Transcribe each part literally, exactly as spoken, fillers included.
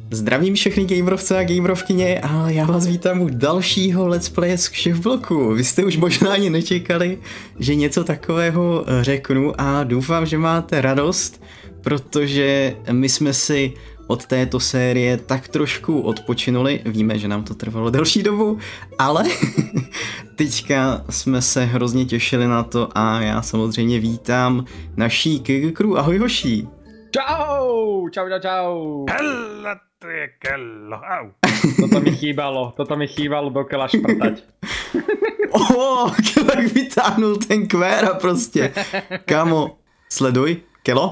Zdravím všechny gamerovce a gamerovkyně a já vás vítám u dalšího Let's Play z Kšefbloku. Vy jste už možná ani nečekali, že něco takového řeknu a doufám, že máte radost, protože my jsme si od této série tak trošku odpočinuli. Víme, že nám to trvalo delší dobu, ale teďka jsme se hrozně těšili na to a já samozřejmě vítám naší K G Crew. Ahoj hoší. Čau, čau, čau, čau. Hella, to je kello, au. Toto mi chýbalo, toto mi chýbalo do kela šprtať. Oh, Kelak vytáhnul ten kvéra prostě. Kámo, sleduj, Kelo.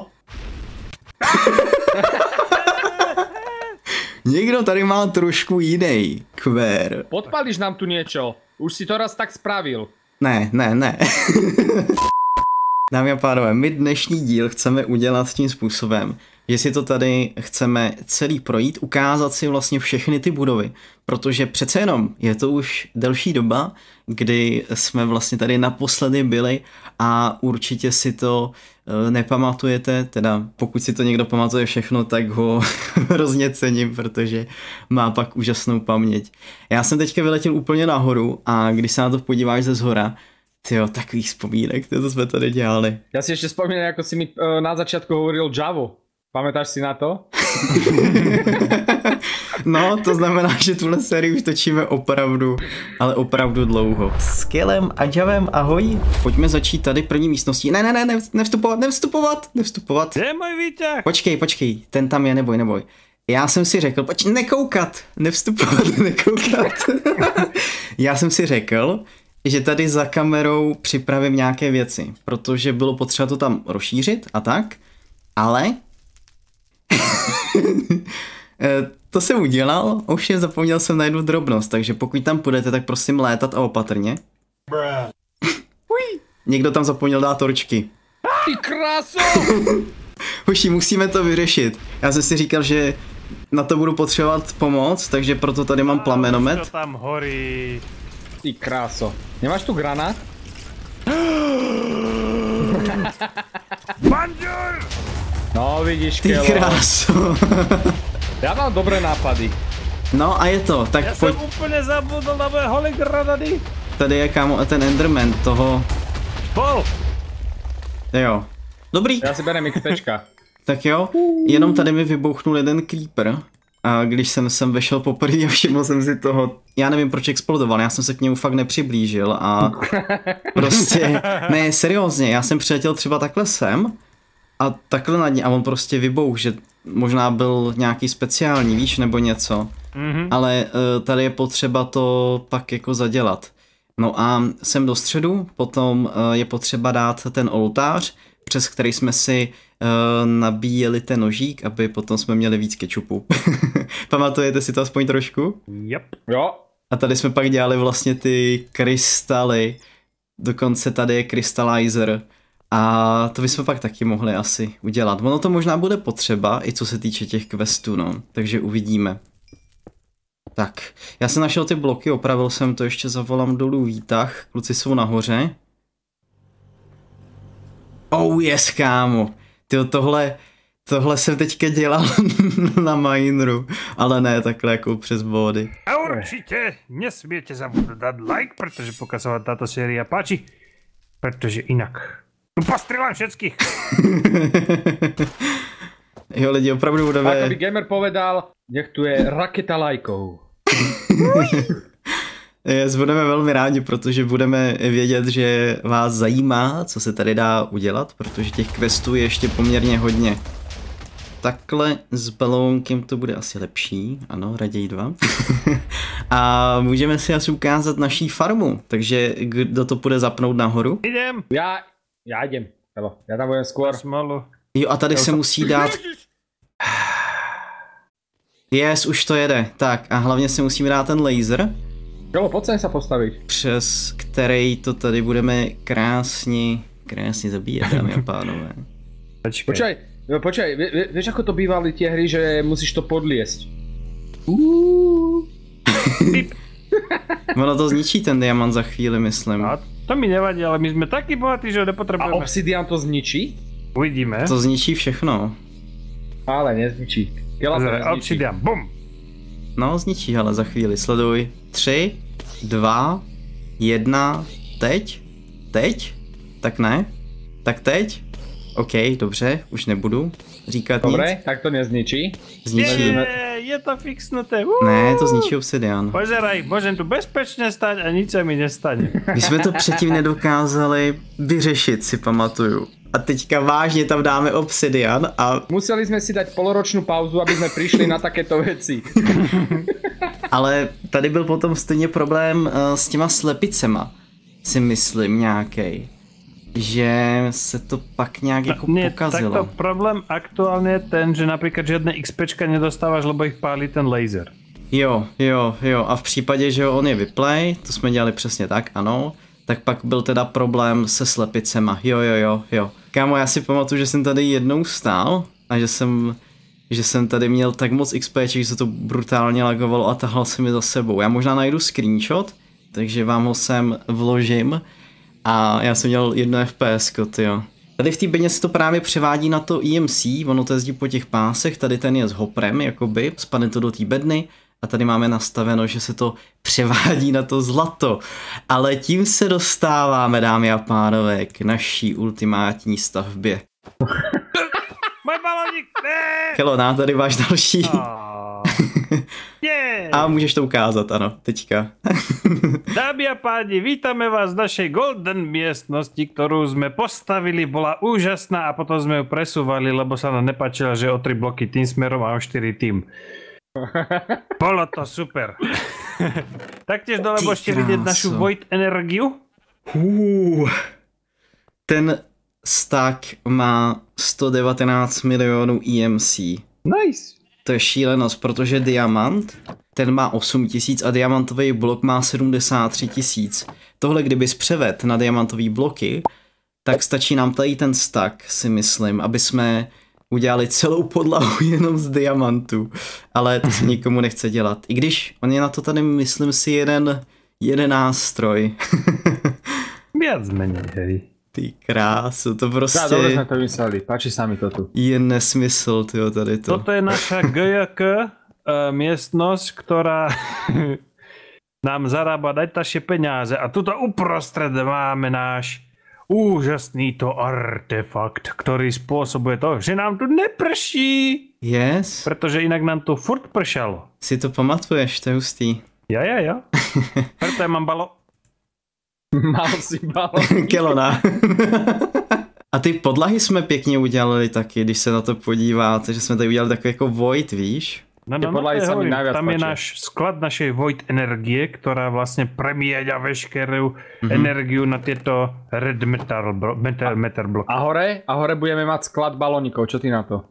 Někdo tady má trošku jiný kvér. Podpalíš nám tu niečo, už si to raz tak spravil. Ne, ne, ne. Dámy a pánové, my dnešní díl chceme udělat tím způsobem, že si to tady chceme celý projít, ukázat si vlastně všechny ty budovy, protože přece jenom je to už delší doba, kdy jsme vlastně tady naposledy byli a určitě si to uh, nepamatujete, teda pokud si to někdo pamatuje všechno, tak ho hrozně cením, protože má pak úžasnou paměť. Já jsem teďka vyletěl úplně nahoru a když se na to podíváš ze zhora, tyjo, takových vzpomínek, to jsme tady dělali. Ja si ešte spomínam, ako si mi uh, na začiatku hovoril Java. Pamätáš si na to? No, to znamená, že tuhle sérii už točíme opravdu, ale opravdu dlouho. S Kelem a Javem, ahoj. Pojďme začít tady první místností. Ne, ne, ne, ne, nevstupovat, nevstupovat, nevstupovat. Kde je můj výťah? Počkej, počkej, ten tam je, neboj, neboj. Já jsem si řekl, pojď, nekoukat, nevstupovat, nekoukat. Já jsem si řekl, že tady za kamerou připravím nějaké věci, protože bylo potřeba to tam rozšířit a tak, ale to jsem udělal, ovšem zapomněl jsem na jednu drobnost, takže pokud tam půjdete, tak prosím létat a opatrně. Někdo tam zapomněl dát torčky. Ty kráso! Hoši, musíme to vyřešit. Já jsem si říkal, že na to budu potřebovat pomoc, takže proto tady mám plamenomet. To tam horí. Ty kráso. Nemáš tu granát? Banjur! No vidíš, Ty Kelo. kráso. Ja mám dobré nápady. No a je to, tak Já pojď. jsem úplně zabudl na moje holé granady. Tady je kámo ten Enderman toho. Bol! Jo. Dobrý. Ja si berem XPčka. Tak jo, jenom tady mi vybouchnul jeden creeper. A když jsem sem vešel poprvé a všiml jsem si toho, já nevím proč explodoval, já jsem se k němu fakt nepřiblížil a prostě, ne seriózně, já jsem přiletěl třeba takhle sem a takhle nad ní a on prostě vybouch, že možná byl nějaký speciální, víš, nebo něco, Mm-hmm. ale uh, tady je potřeba to pak jako zadělat. No a sem do středu, potom uh, je potřeba dát ten oltář, přes který jsme si uh, nabíjeli ten nožík, aby potom jsme měli víc kečupu. Pamatujete si to aspoň trošku? Yep. Jo. A tady jsme pak dělali vlastně ty krystaly, dokonce tady je crystallizer a to bychom pak taky mohli asi udělat. Ono to možná bude potřeba, i co se týče těch questů, no, takže uvidíme. Tak, já jsem našel ty bloky, opravil jsem to, ještě zavolám dolů výtah, kluci jsou nahoře. Oh yes, kámo. Tyjo, tohle, tohle jsem teďka dělal na mineru, ale ne takhle jako přes body. A určitě nesmiete zabudnúť dať like, protože pokud sa vám táto séria páči, protože inak tu postrelám všetkých. Jo, lidi, opravdu budeme... Ako by gamer povedal, nech tu je raketa lajkov. Yes, budeme velmi rádi, protože budeme vědět, že vás zajímá, co se tady dá udělat, protože těch questů je ještě poměrně hodně. Takhle s balónkem to bude asi lepší, ano, raději dva. A můžeme si asi ukázat naší farmu, takže kdo to půjde zapnout nahoru? Idem. Ja, ja idem. Evo, ja tam budem skôr. Smolu. Jo, a tady se musí dát... Yes, už to jede. Tak, a hlavně si musíme dát ten laser, Kelo, poď sem sa postaviť. přes který to tady budeme krásně, krásně zabíjet, dámy a pánové. Počkej. Počkaj, no, počkaj, vie, vie, vieš ako to bývali tie hry, že musíš to podliesť. Ono to zničí ten diamant za chvíli, myslím. No, to mi nevadí, ale my jsme taky bohatí, že ho A nepotřebujeme. obsidian to zničí? Uvidíme. To zničí všechno. Ale nezničí. Kela to nezničí. Obsidian, bum! No, zničí, ale za chvíli, sleduj. Tři, dva, jedna, teď? Teď? Tak ne? Tak teď? OK, dobře, už nebudu říkat Dobre, nic. tak to nezničí. Zničí. Je, je to fixnuté. Uh. Ne, to zničí obsidian. Pozeraj, môžem tu bezpečne stať a nič sa mi nestane. My jsme to předtím nedokázali vyřešit, si pamatuju. A teďka vážně tam dáme obsidian a... Museli sme si dať poloročnú pauzu, aby sme prišli na takéto veci. Ale tady byl potom stejně problém uh, s těma slepicema, si myslím nějakej. Že se to pak nějak No, jako nie, pokazilo. takto problém aktuálne je ten, že napríklad žiadne XPčka nedostávaš, lebo ich pálí ten laser. Jo, jo, jo. A v případě, že on je vyplay, to jsme dělali přesně tak, ano, tak pak byl teda problém se slepicema. Jo, jo, jo, jo. Kámo, já si pamatuju, že jsem tady jednou stál a že jsem, že jsem tady měl tak moc XPček, že se to brutálně lagovalo a tahal se mi za sebou. Já možná najdu screenshot, takže vám ho sem vložím. A já jsem měl jedno F P S, tyjo. Tady v té bedně se to právě převádí na to E M C, ono to jezdí po těch pásech, tady ten je s hoprem, jakoby, spadne to do té bedny a tady máme nastaveno, že se to převádí na to zlato. Ale tím se dostáváme, dámy a pánové, k naší ultimátní stavbě. Môj balónik, ne! Kelona, tady máš další. Oh. Nie! A můžeš to ukázat, ano, teďka. Dámy a páni, vítame vás v našej golden miestnosti, ktorú sme postavili, bola úžasná a potom sme ju presúvali, lebo sa nám nepáčila, že o tri bloky tým smerom a o štyri tým. Bolo to super. Taktiež dole môžete vidieť našu void energiu. Uh, ten stack má sto devatenáct milionů E M C. Nice. To je šílenost, protože diamant, ten má osm tisíc a diamantový blok má sedmdesát tři tisíc. Tohle kdybys převed na diamantový bloky, tak stačí nám tady ten stack, si myslím, aby jsme udělali celou podlahu jenom z diamantů. Ale to se nikomu nechce dělat. I když on je na to tady, myslím si, jeden, jeden nástroj. Viac menej, hej. Ty krásu, to prostě Tá, dobre sme to vymysleli, páči sa mi to tu. je nesmysl, tyjo, tady to. Toto je naša G J K uh, miestnosť, ktorá nám zarába najtažšie peniaze. A tuto uprostred máme náš úžasný to artefakt, ktorý spôsobuje to, že nám tu neprší. Yes, Pretože inak nám tu furt pršalo. si to pamatuješ, to je hustý. Ja, ja, ja. Preto ja mám balo... Mal si balón. Kelona. A ty podlahy jsme pěkně udělali taky, když se na to podíváte, že jsme tady udělali takový jako void, víš? No, Tie no, no, podlahy to je sa mi hovorím, najviac tam je páčia. náš sklad našej void energie, ktorá vlastne premieňa veškerú Mhm. energiu na tieto red metal, blo- metal, metal bloky. A hore? A hore budeme mať sklad balónikov, čo ty na to?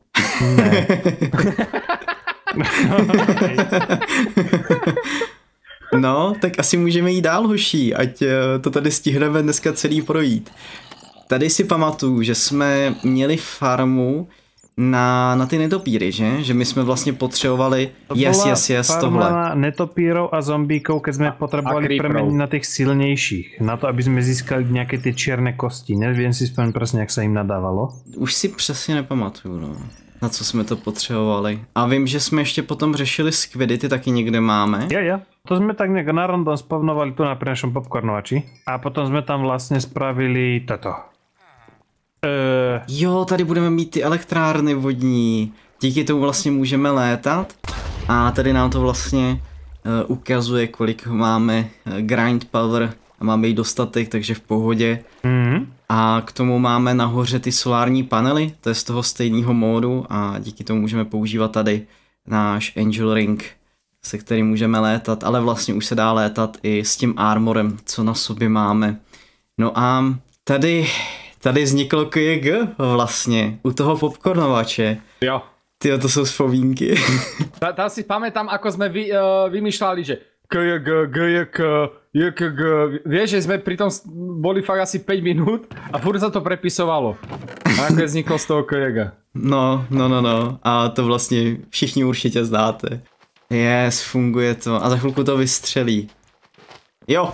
No, tak asi můžeme jít dál, hoší, ať eh, to tady stihneme dneska celý projít. Tady si pamatuju, že jsme měli farmu na, na ty netopíry, že? Že my jsme vlastně potřebovali, yes, yes, yes, tohle. na netopírov a zombíkov, keď sme potrebovali creeperov. premeniť na tých silnejších. Na to, aby sme získali nejaké tie čierne kosti. Neviem si spomenúť presne, jak sa im nadávalo. Už si přesně nepamatuju, no. Na co jsme to potřebovali. A vím, že jsme ještě potom řešili squidy, ty taky někde máme. Ja, ja. To sme tak nejak na random spavnovali tu na pri našom popcornovači. A potom sme tam vlastne spravili toto. Uh, Jo, tady budeme mít ty elektrárny vodní. Díky tomu vlastně můžeme létat. A tady nám to vlastně uh, ukazuje, kolik máme uh, grind power. A máme jí dostatek, takže v pohodě. mm, A k tomu máme nahoře ty solární panely, to je z toho stejného módu a díky tomu můžeme používat tady náš Angel Ring, se kterým můžeme létat, ale vlastně už se dá létat i s tím armorem, co na sobě máme. No a tady, tady vzniklo K J G vlastně, u toho popcornovače. Jo. Tyjo, to jsou vzpomínky. Tá, tá si pamätám, ako sme vy, uh, vymýšľali, že K J G, G J K, J K G. Vieš, že sme pri tom s- boli fakt asi päť minút a furt sa to prepisovalo. A nakoniec vzniklo z toho K J G. No, no, no, no. A to vlastně všichni určitě znáte. Yes, funguje to. A za chvilku to vystřelí. Jo.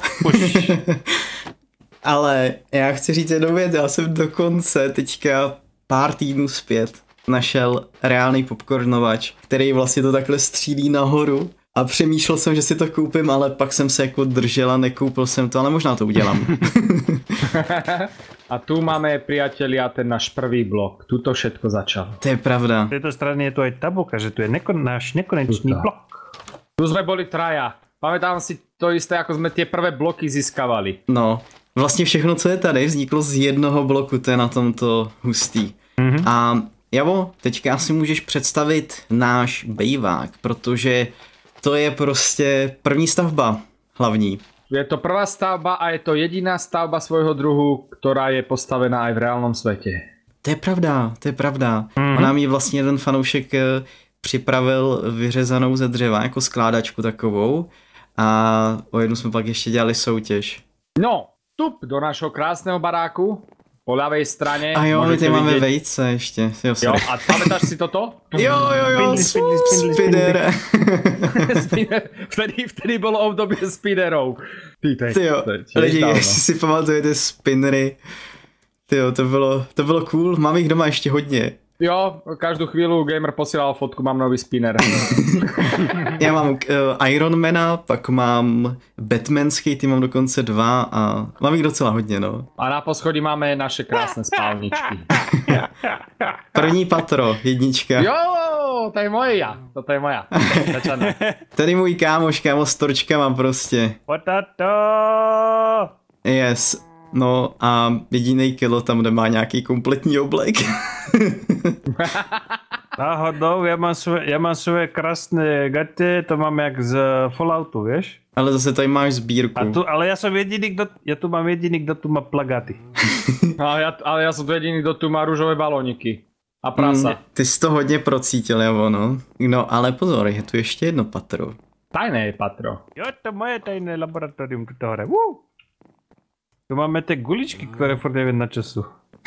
Ale já chci říct jednu věc, já jsem dokonce teďka pár týdnů zpět našel reálný popcornovač, který vlastně to takhle střílí nahoru. A přemýšlel jsem, že si to koupím, ale pak jsem se jako držel a nekoupil jsem to, ale možná to udělám. A tu máme, priatelia, ten náš prvý blok. Tu to všetko začalo. To je pravda. Z této strany je tu aj tabulka, že tu je nekon, náš nekonečný Tuto. blok. Tu sme boli traja. Pamätám si to isté, ako sme tie prvé bloky získavali. No, vlastně všechno, co je tady, vzniklo z jednoho bloku, to je na tomto hustý. Mhm. A Javo, teďka si můžeš představit náš bejvák, protože to je prostě první stavba hlavní. Je to prvá stavba a je to jediná stavba svojho druhu, ktorá je postavená aj v reálnom svete. To je pravda, to je pravda. Mhm. On nám ji vlastně jeden fanoušek eh, připravil vyřezanou ze dřeva, jako skládačku takovou. A o jednu jsme pak ještě dělali soutěž. No, vstup do našho krásneho baráku. Po ľavej strane. A jo, my môžete tady máme vidieť- vejce ještě. Jo, Jo, sorry. a pamätáš si toto? jo, jo, jo, Spindly, spindly, spindly, spinner. Spinner, vtedy, vtedy bolo obdobie spinnerov. Ty, to je, Ty jo, to je tiež lidi, dávno. jestli si pamatujete spinnery, ty jo, to bylo, to bylo cool, mám jich doma ještě hodně. Jo, každú chvíľu gamer posielal fotku, mám nový spinner. Já mám uh, Ironmana, pak mám Batmanský, ty mám dokonce dva a mám jich docela hodně, no. A na poschodí máme naše krásne spálničky. První patro, jednička. Jo, to je moje ja. Toto je moja. Začané. Tady můj kámoš, kámo s torčkama prostě. Potato! Yes. No a jediný kilo tam, kde má nějaký kompletní oblek. Náhodou, ja mám svoje, ja mám svoje krásne gate, to mám jak z Falloutu, vieš? Ale zase tady máš sbírku. A tu, ale ja som jediný, kto, ja tu mám jediný, kto tu má plagáty. Ale ja, ale ja som tu jediný, kto tu má rúžové balóniky. A prasa. Mm, ty jsi to hodně procítil, Javo, no. No, ale pozor, je tu ještě jedno patro. Tajné patro. Jo, to moje tajné laboratorium tuto hore. Woo! Tu máme tie guličky, ktoré furt neviem na času.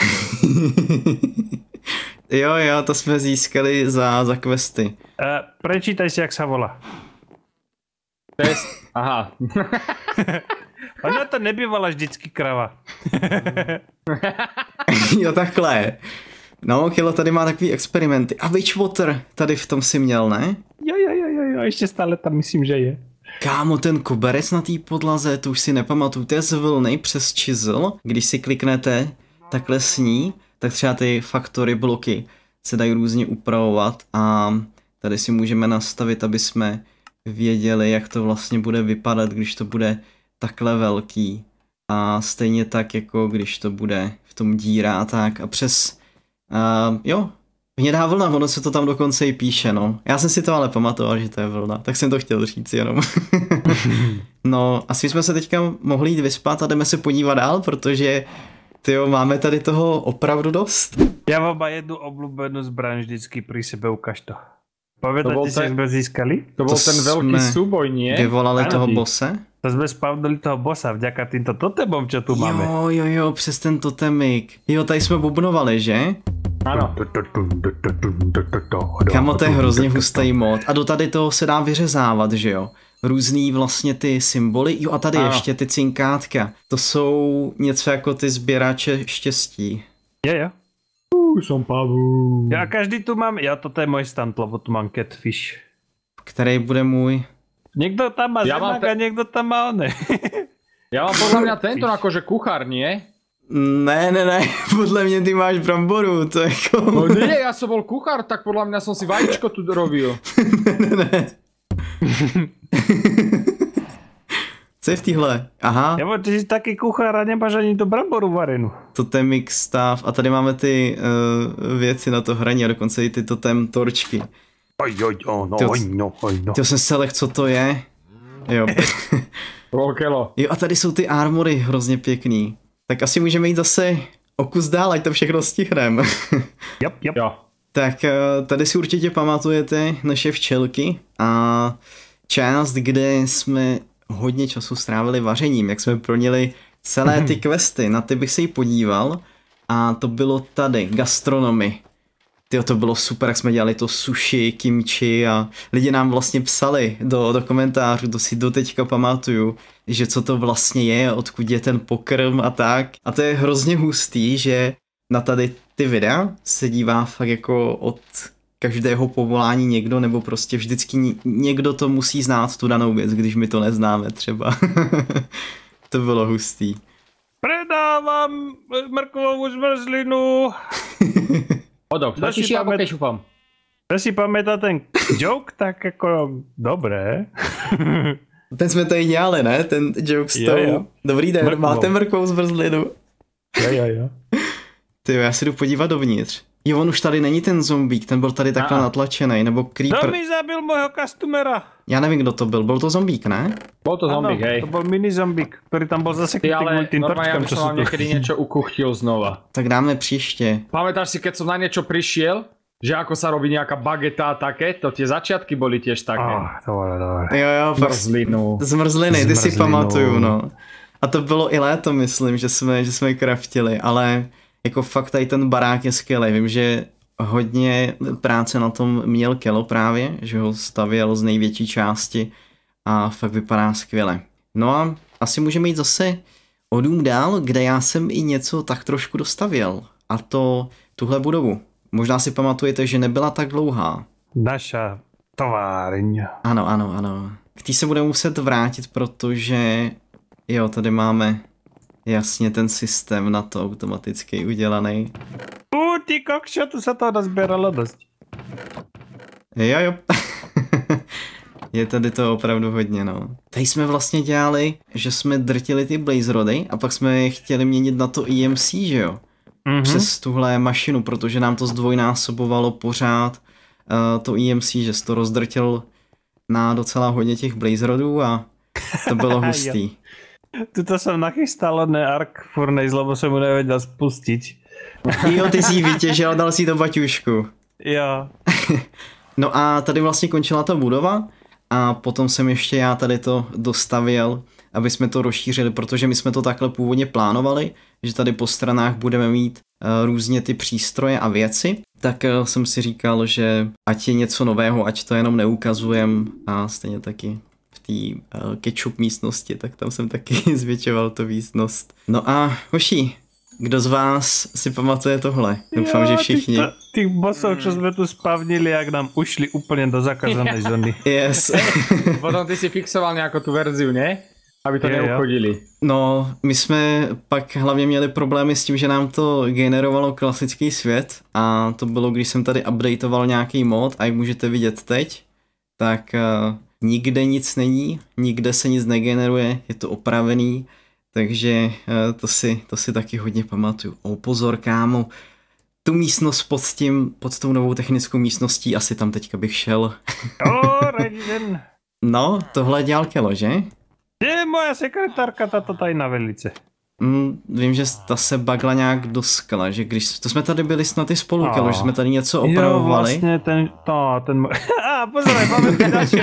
jo, jo, to jsme získali za, za questy. Uh, prečítaj si, jak sa volá. Test. Aha. Ona to nebývala vždycky krava. jo, takhle. No, Kilo tady má takový experimenty. A Witchwater tady v tom si měl, ne? Jo, jo, jo, jo, jo, ešte stále tam myslím, že je. Kámo, ten koberec na té podlaze, to už si nepamatuju, to je z vlny přes chisel. Když si kliknete takhle s ní, tak třeba ty faktory bloky se dají různě upravovat a tady si můžeme nastavit, aby jsme věděli, jak to vlastně bude vypadat, když to bude takhle velký. A stejně tak, jako když to bude v tom díra a tak. A přes, uh, jo, hnědá vlna, ono se to tam dokonce i píše, no. Já jsem si to ale pamatoval, že to je vlna, tak jsem to chtěl říct jenom. no, asi jsme se teďka mohli jít vyspat a jdeme se podívat dál, protože tyjo, máme tady toho opravdu dost. Ja vám mám jednu obľúbenú zbraň vždycky pri sebe, ukáž to. Pamätáte bol si, ten- jak sme získali? To bol To ten veľký sme súboj, nie? Vyvolali Áno, toho ty. bose? To sme spavnili toho bossa vďaka týmto totemom, čo tu máme. Jo, jo, jo, přes ten totemik. Jo, tady jsme bubnovali, že? Áno. Kamo, to je hrozně hustý mod. A do tady toho se dá vyřezávat, že jo? Různý vlastně ty symboly. Jo, a tady Ano. ještě ty cinkátka. To jsou něco jako ty sběrače štěstí. Je, jo. Uh, som pavú. Ja každý tu mám, ja toto je môj stand, lebo tu mám catfish. Který bude můj. Niekto tam má Ja mám zemák a te- niekto tam má one. Ja mám podľa mňa tento akože kuchár, nie? Ne, ne, ne, podle mě ty máš bramboru, to je jako... No nie, ja som bol kuchár, tak podľa mňa som si vajíčko tu robil. ne, ne. Co je v téhle? Aha, Ja ty si taký kuchár a nemáš ani to bramboru varenú. totemik stav a tady máme ty uh, věci na to hraní a dokonce i ty totem torčky. Oj, oj, oj, no, Ty- oj, no, oj, no. Ty jsem se lech, co to je? Jo. Volkelo. jo a tady jsou ty armory hrozně pěkný. Tak asi můžeme jít zase o kus dál, ať to všechno stihneme. Jop, jop. Jo. tak eh, tady si určitě pamatujete naše včelky a část, kde jsme hodně času strávili vařením, jak jsme proněli celé ty questy, na ty bych se jí podíval a to bylo tady, gastronomy. Tyjo, to bylo super, jak jsme dělali to sushi, kimchi a lidi nám vlastně psali do, do komentářů, to si doteďka pamatuju, že co to vlastně je, odkud je ten pokrm a tak. A to je hrozně hustý, že na tady ty videa se dívá fakt jako od každého povolání někdo, nebo prostě vždycky někdo to musí znát tu danou věc, když my to neznáme třeba. To bylo hustý. Predávám mrkvovou zmrzlinu. Odob, stačíš alebo kečupom? Kto si pamätá ten joke, tak jako dobré. Ten jsme tady dělali, ne? Ten joke s tou... Dobrý den, mrkvou. Máte mrkvou zmrzlinu? Jo, jo, jo. Tyjo, já si jdu podívat dovnitř. Jo, on už tady není ten zombík, ten byl tady takhle natlačený, nebo creeper. To mi zabil môjho customera. Já nevím, kdo to byl, byl to zombík, ne? Bol to zombík, hej. To byl mini zombík, který tam byl zaseknutý kvůli tým prčkám, čo sú tu. Ale normálne, ja by som vám niekedy niečo ukuchtil znova. Tak dáme příště. Pamätáš si, keď som na niečo prišiel? Že ako sa robí nejaká bageta a také, to tie začiatky boli tiež také. Oh, dobre, dobre. Jo, jo, zmrzlinu. Zmrzliny, ty si pamatuju, no. A to bylo i léto, myslím, že jsme, že jsme kraftili, ale jako fakt tady ten barák je skvělý. Vím, že hodně práce na tom měl Kelo právě, že ho stavěl z největší části a fakt vypadá skvěle. No a asi můžeme jít zase o dům dál, kde já jsem i něco tak trošku dostavěl. A to tuhle budovu. Možná si pamatujete, že nebyla tak dlouhá. Naša továreň. Ano, ano, ano. K té se budeme muset vrátit, protože jo, tady máme jasně ten systém na to automaticky udělaný. U, ty kokšo, tu se to nazbieralo dost. Jo, jo. Je tady to opravdu hodně, no. Tady jsme vlastně dělali, že jsme drtili ty blaze rody a pak jsme je chtěli měnit na to E M C, že jo? Mm-hmm. Přes tuhle mašinu, protože nám to zdvojnásobovalo pořád uh, to E M C, že jsi to rozdrtil na docela hodně těch blaze rodů a to bylo hustý. Tuto jsem nachystal ne Arc Furnace, lebo jsem mu nevěděl spustit. Jo, ty jsi ji vytěžil a dal si to baťušku. Jo. No a tady vlastně končila ta budova a potom jsem ještě já tady to dostavěl, aby jsme to rozšířili, protože my jsme to takhle původně plánovali, že tady po stranách budeme mít uh, různě ty přístroje a věci, tak uh, jsem si říkal, že ať je něco nového, ať to jenom neukazujem a stejně taky v té uh, ketchup místnosti, tak tam jsem taky zvětšoval tu místnost. No a hoši, kdo z vás si pamatuje tohle? Doufám, jo, že všichni. Těch bosov, čo jsme tu spavnili, jak nám ušli úplně do zakázané zóny. Yes. Potom ty si fixoval nějakou tu verziu, ne? Aby to neuchodili. No, my jsme pak hlavně měli problémy s tím, že nám to generovalo klasický svět a to bylo, když jsem tady updateoval nějaký mod a jak můžete vidět teď, tak uh, nikde nic není, nikde se nic negeneruje, je to opravený, takže uh, to, si, to si taky hodně pamatuju. O pozor, kámo, tu místnost pod tím, pod tou novou technickou místností, asi tam teďka bych šel. No, tohle dělal Kelo, že? Je moja sekretárka, tato tajná velice. Mm, vím, že ta se bagla nějak do skla, že když, to jsme tady byli snad i spolu, Kelo, že jsme tady něco opravovali. Jo, vlastně ten, to, ten, a pozor, máme tady další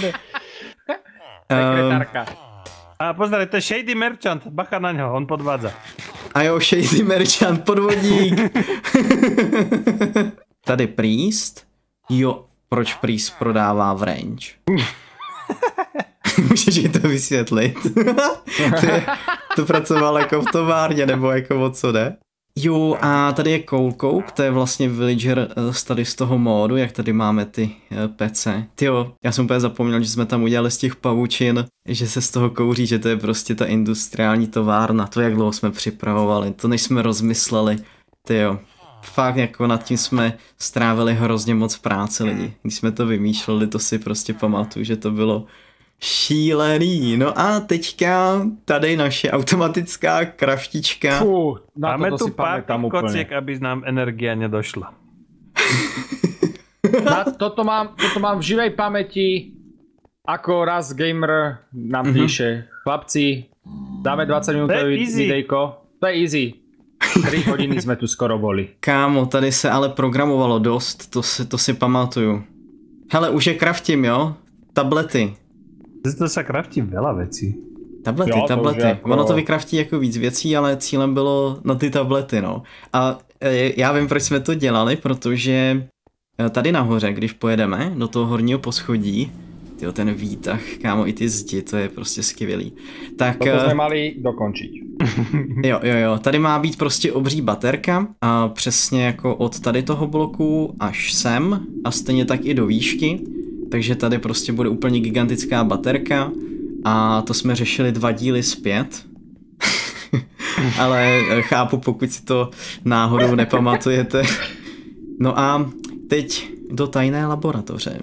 sekretárka. A pozor, to je Shady Merchant, bacha na něho, on podvádza. A jo, Shady Merchant, podvodník. Tady Priest, jo, proč Priest prodává v range? Můžeš ji to vysvětlit? to, je, to pracoval jako v továrně, nebo jako o co jde? Jo, a tady je Coal Coke, to je vlastně villager z tady z toho módu, jak tady máme ty pece. Tyjo, já jsem úplně zapomněl, že jsme tam udělali z těch pavučin, že se z toho kouří, že to je prostě ta industriální továrna. To, jak dlouho jsme připravovali, to než jsme rozmysleli. Tyjo, fakt jako nad tím jsme strávili hrozně moc práce lidi. Když jsme to vymýšleli, to si prostě pamatuju, že to bylo šílený. No a teďka tady naše automatická kraftička. Fú, máme tu pár kociek, aby nám energia nedošla. Na toto mám, toto mám v živej pamäti, ako raz gamer nám mm-hmm. píše. Chlapci, dáme dvadsať minútový videjko. To je easy. tri hodiny jsme tu skoro boli. Kámo, tady se ale programovalo dost, to si, to si pamatuju. Hele, už je kraftím, jo? Tablety. To se kraftí veľa vecí. Tablety, jo, tablety. Jako... Ono to vykraftí jako víc věcí, ale cílem bylo na ty tablety, no. A e, já vím, proč jsme to dělali, protože tady nahoře, když pojedeme do toho horního poschodí, Tyjo, ten výtah, kámo, i ty zdi, to je prostě skvělý. Tak, toto jsme mali dokončit. Jo, jo, jo, tady má být prostě obří baterka, a přesně jako od tady toho bloku až sem a stejně tak i do výšky. Takže tady prostě bude úplně gigantická baterka a to jsme řešili dva díly zpět. Ale chápu, pokud si to náhodou nepamatujete. No a teď do tajné laboratoře.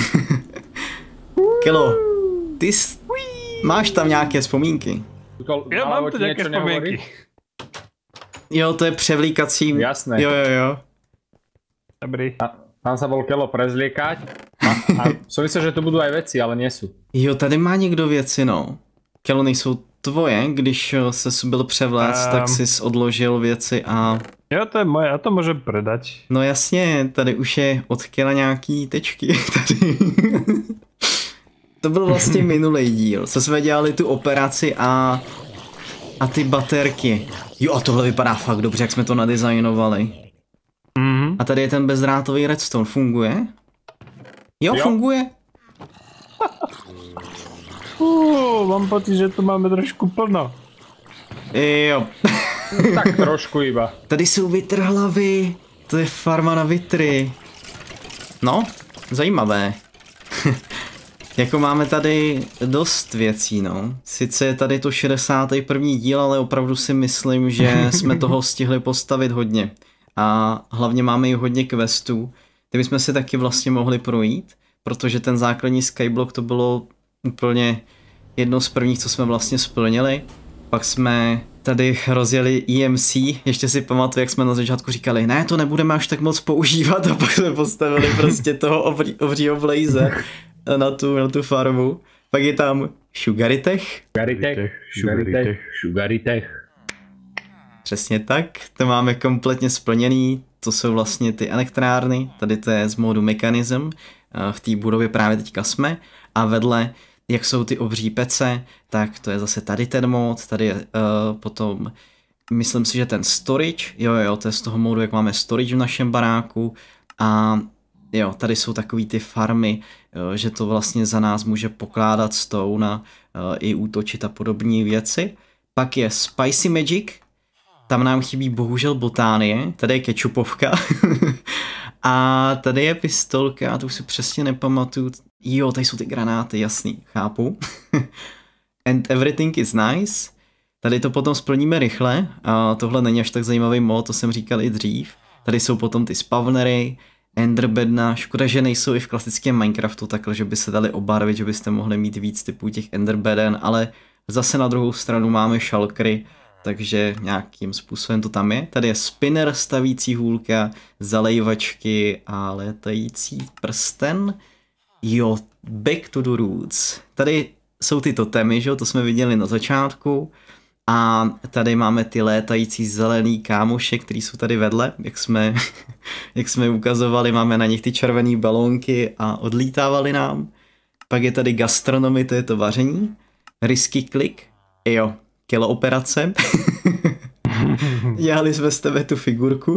Kelo, ty jsi... máš tam nějaké vzpomínky? Já mám tu nějaké vzpomínky. Jo, to je převlíkací. Jasné. Jo, jo, jo. Dobrý. A, tam sa bol Kelo prezliekať. A, a som myslel, že tu budú aj veci, ale nie sú. Jo, tady má někdo věci, no. Kelo, nejsou tvoje, když ses byl převléct, um, tak jsi odložil věci a... Jo, to je moje, já to můžem predať. No jasně, tady už je od Kela nějaký tečky, tady. To byl vlastně minulý díl, co jsme dělali tu operaci a... a ty baterky. Jo, a tohle vypadá fakt dobře, jak jsme to nadizajnovali. Mm-hmm. A tady je ten bezdrátový redstone, funguje? Jo, jo. Funguje. Uh, mám pocit, že tu máme trošku plno. Jo. Tak trošku iba. Tady jsou vytrhlavy, to je farma na vytry. No, zajímavé. Jako máme tady dost věcí, no. Sice je tady to šedesátý první díl, ale opravdu si myslím, že jsme toho stihli postavit hodně. A hlavně máme i hodně questů. Ty bychom si taky vlastně mohli projít, protože ten základní skyblock to bylo úplně jedno z prvních, co jsme vlastně splnili. Pak jsme tady rozjeli E M C, ještě si pamatuju, jak jsme na začátku říkali, ne, to nebudeme až tak moc používat, a pak jsme postavili prostě toho obří, obřího blaze na tu, na tu farmu. Pak je tam Sugaritech. Sugaritech, Sugaritech, Sugaritech. Přesně tak, to máme kompletně splněný, to jsou vlastně ty elektrárny, tady to je z módu Mechanism, v té budově právě teďka jsme a vedle, jak jsou ty obří pece, tak to je zase tady ten mod, tady je uh, potom, myslím si, že ten storage, jo jo, to je z toho módu, jak máme storage v našem baráku a jo, tady jsou takový ty farmy, uh, že to vlastně za nás může pokládat stone a uh, i útočit a podobné věci. Pak je Spicy Magic, tam nám chybí bohužel botánie, tady je kečupovka a tady je pistolka, a to už si přesně nepamatuju. Jo, tady jsou ty granáty, jasný, chápu. And everything is nice. Tady to potom splníme rychle, a tohle není až tak zajímavý mod, to jsem říkal i dřív. Tady jsou potom ty spawnery, enderbedna, škoda, že nejsou i v klasickém Minecraftu takhle, že by se dali obarvit, že byste mohli mít víc typů těch enderbeden, ale zase na druhou stranu máme šalkry, takže nějakým způsobem to tam je. Tady je spinner, stavící hůlka, zalejvačky a létající prsten. Jo, back to the roots. Tady jsou ty totemy, že jo, to jsme viděli na začátku. A tady máme ty létající zelený kámoše, který jsou tady vedle, jak jsme, jak jsme ukazovali, máme na nich ty červené balónky a odlítávali nám. Pak je tady gastronomy, to je to vaření. Risky klik, jo. Kelo operace. Dělali jsme z tebe tu figurku.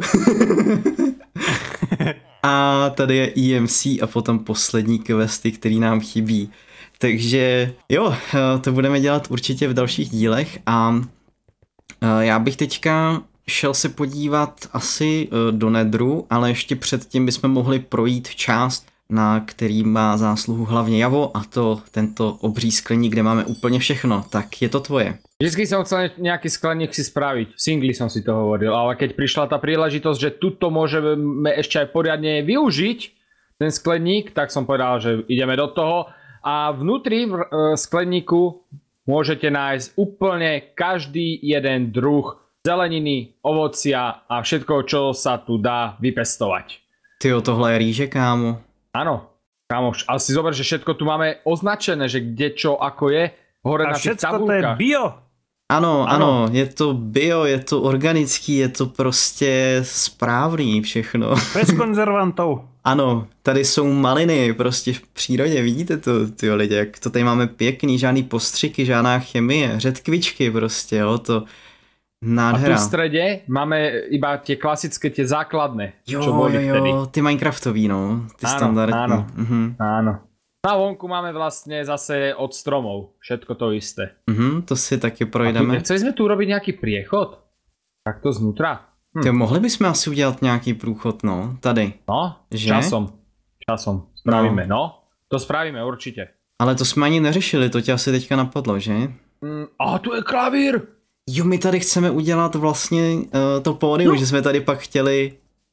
A tady je E M C a potom poslední questy, který nám chybí. Takže jo, to budeme dělat určitě v dalších dílech a já bych teďka šel se podívat asi do Nedru, ale ještě předtím bychom mohli projít část, na který má zásluhu hlavně Javo, a to tento obří skleník, kde máme úplně všechno. Tak je to tvoje. Vždycky som chcel nejaký skleník si spraviť, v singli som si to hovoril, ale keď prišla tá príležitosť, že tuto môžeme ešte aj poriadne využiť, ten skleník, tak som povedal, že ideme do toho. A vnútri v skleníku môžete nájsť úplne každý jeden druh zeleniny, ovocia a všetko, čo sa tu dá vypestovať. Tyjo, tohle je rýže, kámo. Áno, kámoš, ale si zober, že všetko tu máme označené, že kde čo ako je, hore a na tých všetko to je bio. Ano, ano, ano, je to bio, je to organický, je to prostě správný všechno. Bez konzervantů. Ano, tady jsou maliny prostě v přírodě, vidíte to, ty lidi, jak to tady máme pěkný, žádný postřiky, žádná chemie, řetkvičky prostě, jo, to nádhera. A tu v strede máme iba tie klasické, tie základné, jo, čo boli jo, vtedy. Jo, ty Minecraftový, no, ty áno, standardní. Áno, mhm. áno. Na vonku máme vlastne zase od stromov. Všetko to isté. Mhm, to si taky projdeme. Chceli sme tu urobiť nejaký priechod? Takto znútra? Hm. Ty, mohli bychom asi udělat nějaký průchod, no, tady. No, že? časom. Časom. Spravíme, no. no. To spravíme určite. Ale to jsme ani neřešili, to tě asi teďka napadlo, že? Mm, a tu je klavír! Jo, my tady chceme udělat vlastně uh, to pódium, no. Že jsme tady pak chtěli...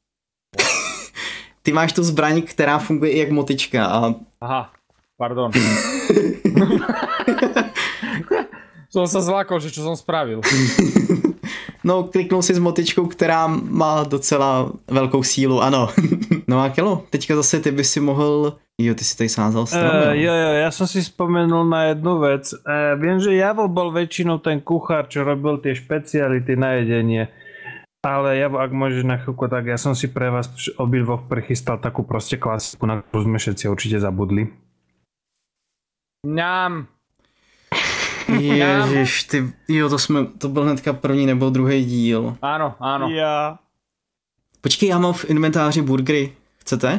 Ty máš tu zbraň, která funguje i jak motička a... Aha, pardon. Som sa zlákol, že čo som spravil. No, kliknul si s motičkou, která má docela velkou sílu, ano. No a Kelo, teďka zase ty by si mohl... Jo, ty si tady sázal stromy. Uh, jo, jo, ja som si spomenul na jednu vec. Uh, viem, že Javo bol väčšinou ten kuchár, čo robil tie špeciality na jedenie. Ale Javo, ak môžeš na chvíľku, tak ja som si pre vás obidvoch prichystal takú proste klasiku, na ktorú sme všetci určite zabudli. Mňam. Ježiš, ty, jo, to jsme, to byl hnedka první nebo druhý díl. Áno, áno. Ja. Počkej, já mám v inventáři burgery. Chcete?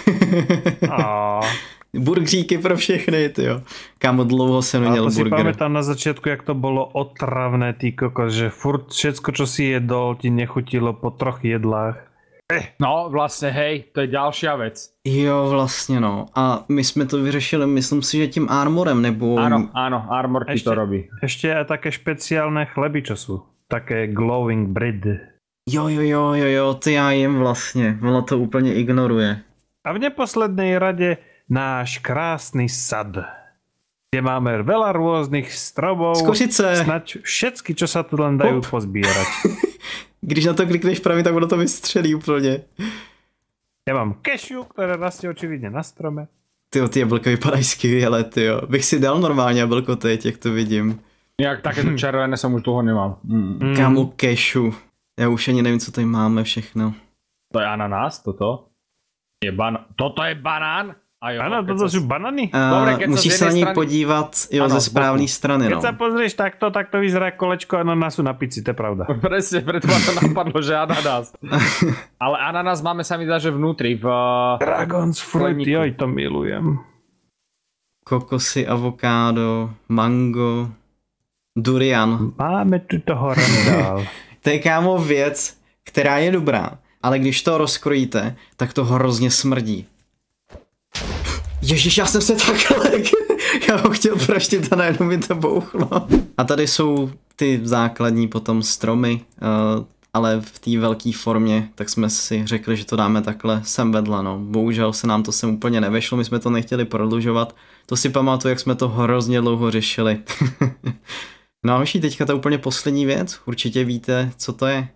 Burgeríky pro všechny, tyjo. Kámo, dlouho jsem neměl burger. A to si pamätám na začiatku, jak to bolo otravné, ty kokos, že furt všetko, čo si jedol, ti nechutilo po troch jedlách. No, vlastně, hej, to je ďalšia vec. Jo, vlastně no. A my jsme to vyřešili, myslím si, že tím armorem, nebo... Áno, áno, armor ti to robí. Ešte aj také špeciálne chleby, čo sú. Také glowing bread. Jo, jo, jo, jo, jo, ty já jim vlastně. Ono to úplně ignoruje. A v neposlednej rade náš krásny sad, kde máme veľa rôznych stromov. Skořice. Snaď všetky, čo sa tu len dajú Hop. pozbierať. Když na to klikneš pravý, tak ono to vystřelí úplně. Ja mám kešu, ktoré rastie očividne na strome. Tyjo, ty jablka vypadají skvěle, tyjo. Bych si dal normálně jablko teď, jak to vidím. Jak takéto červené som už dlho nemal. Mm. Mm. Kámo, kešu. Já už ani nevím, co tady máme všechno. To je ananás, toto? Je ban... Toto je banán? Áno, toto sú banany. Uh, Dobre, keď musíš sa na ní strany... podívat jo, ano, ze správnej strany. Keď no. sa pozrieš takto, tak to vyzerá kolečko ananásu na pici, to je pravda. Presne, preto ma to napadlo, že ananás. Ale ananás máme sa mi zdá, že vnútri v... Dragon's fruit, joj, to milujem. Kokosy, avokádo, mango, durian. Máme tu toho randál. To je, kámo, věc, která je dobrá, ale když to rozkrojíte, tak to hrozně smrdí. Ježíš, já jsem se takhle, já ho chtěl praštit a najednou mi to bouchlo. A tady jsou ty základní potom stromy, uh, ale v té velké formě, tak jsme si řekli, že to dáme takhle sem vedle, no. Bohužel se nám to sem úplně nevešlo, my jsme to nechtěli prodlužovat. To si pamatuju, jak jsme to hrozně dlouho řešili. No a hoši, teďka ta úplně poslední věc, určitě víte, co to je.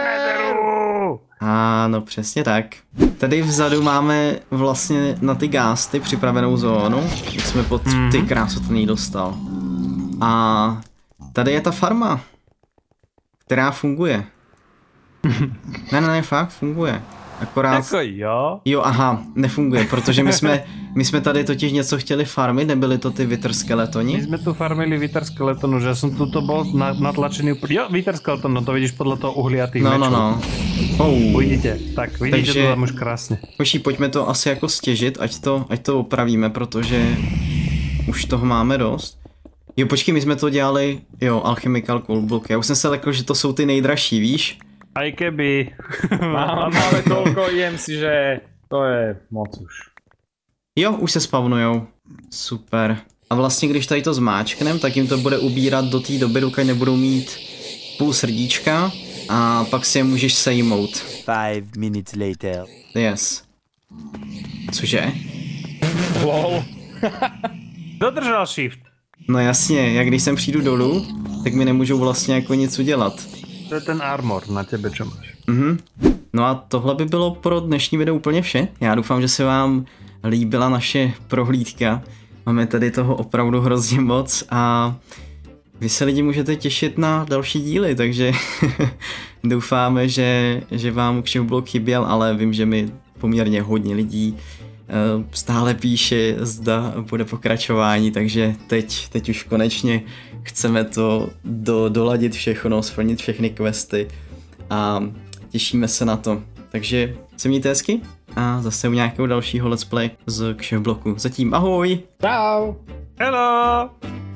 Ano, přesně tak. Tady vzadu máme vlastně na ty gásty připravenou zónu, jak jsme pod ty krásotný dostal. A tady je ta farma, která funguje. Ne, ne, ne, fakt funguje. Akorát... Jako jo? Jo, aha, nefunguje, protože my jsme, my jsme tady totiž něco chtěli farmit, nebyly to ty Wither skeletoni? My jsme tu farmili Wither skeletonu, že jsem tu to bol natlačený úplně... Jo, Wither skeleton, no to vidíš podle toho uhliatých no, mečů. No, no, no. Oh. Uvidíte, tak vidíte Takže, to tam už krásně. Hoší, pojďme to asi jako stěžit, ať to, ať to opravíme, protože už toho máme dost. Jo, počkej, my jsme to dělali, jo, Alchemical Coal Block, já už jsem se lekl, že to jsou ty nejdražší, víš? Aj keby. Mám, máme toľko I M C, že to je moc už. Jo, už se spavnujou. Super. A vlastně, když tady to zmáčknem, tak jim to bude ubírat do té doby, dokud nebudou mít půl srdíčka a pak si je můžeš sejmout. Five minutes later. Yes. Cože? Wow. Dodržel shift. No jasně, jak když sem přijdu dolů, tak mi nemůžou vlastně jako nic udělat. To je ten armor na tebe, čo máš. Mhm. No a tohle by bylo pro dnešní video úplně vše. Já doufám, že se vám líbila naše prohlídka. Máme tady toho opravdu hrozně moc a vy se lidi můžete těšit na další díly, takže doufáme, že, že vám Kšev blok chyběl, ale vím, že mi poměrně hodně lidí uh, stále píše, zda bude pokračování, takže teď, teď už konečně chceme to do, doladit všechno, splnit všechny questy a těšíme se na to. Takže se mějte hezky a zase u nějakého dalšího let's play z Kšefbloku. Zatím ahoj! Čau! Hello!